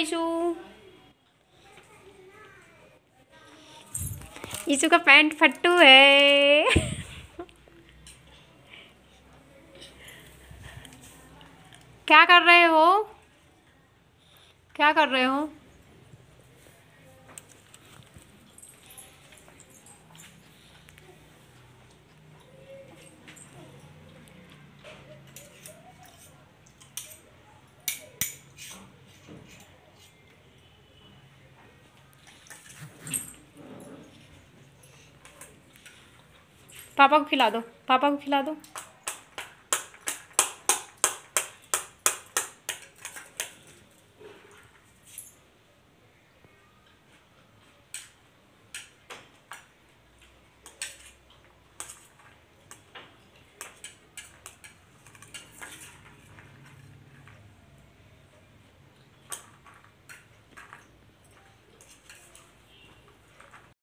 Issue. Ishu का pant फट्टू है। क्या कर रहे हो? क्या कर रहे हो? पापा को खिला दो, पापा को खिला दो।